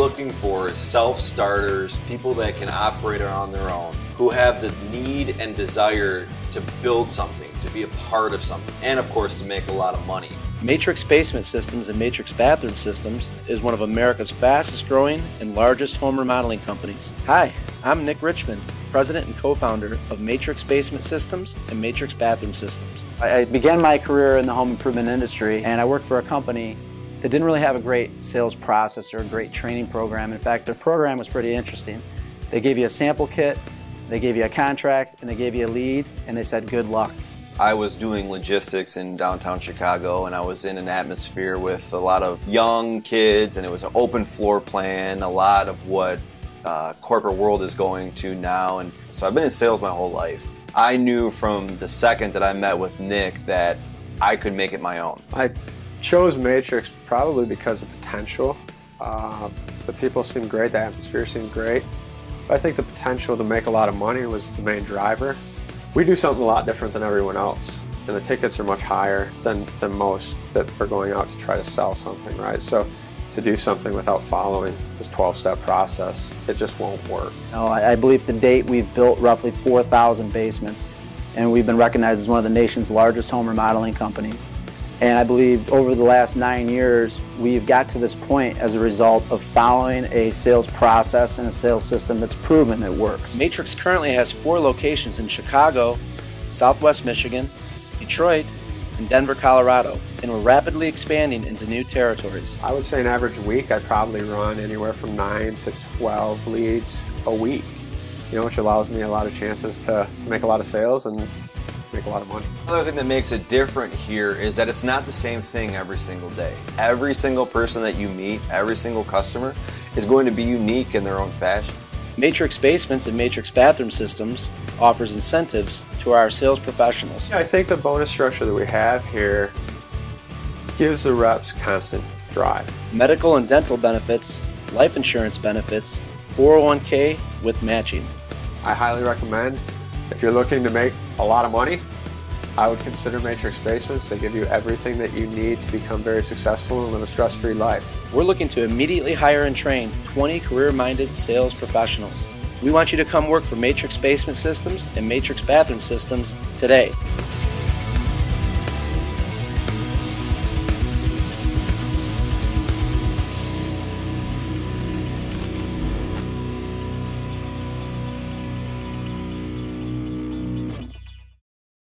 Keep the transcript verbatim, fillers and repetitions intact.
looking for is self-starters, people that can operate on their own, who have the need and desire to build something, to be a part of something, and of course to make a lot of money. Matrix Basement Systems and Matrix Bathroom Systems is one of America's fastest growing and largest home remodeling companies. Hi, I'm Nick Richmond, President and co-founder of Matrix Basement Systems and Matrix Bathroom Systems. I began my career in the home improvement industry, and I worked for a company that didn't really have a great sales process or a great training program. In fact, their program was pretty interesting. They gave you a sample kit, they gave you a contract, and they gave you a lead, and they said, good luck. I was doing logistics in downtown Chicago, and I was in an atmosphere with a lot of young kids, and it was an open floor plan, a lot of what uh, corporate world is going to now. And so I've been in sales my whole life. I knew from the second that I met with Nick that I could make it my own. I chose Matrix probably because of potential. Uh, the people seemed great, the atmosphere seemed great. But I think the potential to make a lot of money was the main driver. We do something a lot different than everyone else, and the tickets are much higher than, than most that are going out to try to sell something, right? So to do something without following this twelve-step process, it just won't work. No, I, I believe to date we've built roughly four thousand basements, and we've been recognized as one of the nation's largest home remodeling companies. And I believe over the last nine years, we've got to this point as a result of following a sales process and a sales system that's proven it works. Matrix currently has four locations in Chicago, Southwest Michigan, Detroit, and Denver, Colorado, and we're rapidly expanding into new territories. I would say an average week, I probably run anywhere from nine to twelve leads a week, you know, which allows me a lot of chances to, to make a lot of sales and make a lot of money. Another thing that makes it different here is that it's not the same thing every single day. Every single person that you meet, every single customer is going to be unique in their own fashion. Matrix Basements and Matrix Bathroom Systems offers incentives to our sales professionals. I think the bonus structure that we have here gives the reps constant drive. Medical and dental benefits, life insurance benefits, four oh one K with matching. I highly recommend, if you're looking to make a lot of money, I would consider Matrix Basements. They give you everything that you need to become very successful and live a stress-free life. We're looking to immediately hire and train twenty career-minded sales professionals. We want you to come work for Matrix Basement Systems and Matrix Bathroom Systems today.